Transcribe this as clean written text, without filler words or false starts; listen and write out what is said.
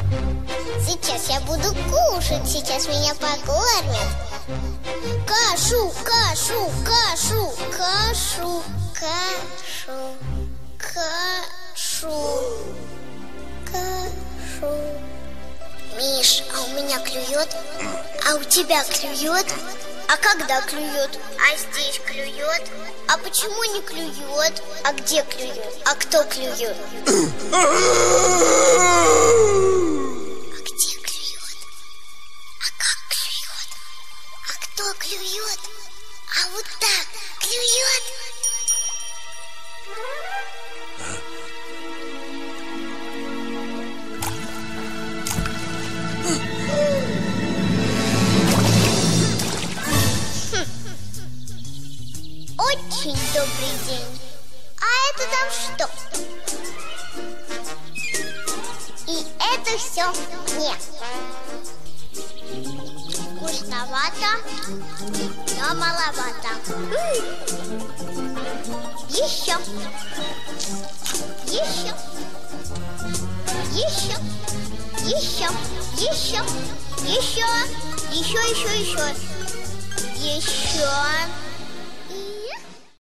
Сейчас я буду кушать, сейчас меня покормят. Кашу, кашу, кашу, кашу, кашу, кашу, кашу. Миш, а у меня клюет? А у тебя клюет? А когда клюет? А здесь клюет? А почему не клюет? А где клюет? А кто клюет? А где клюет? А как клюет? А кто клюет? А вот так клюет? Очень добрый день. А это там что? И это все мне. Вкусновато, но маловато. Еще. Еще. Еще. Еще. Еще. Еще. Еще. Еще. Еще. Еще.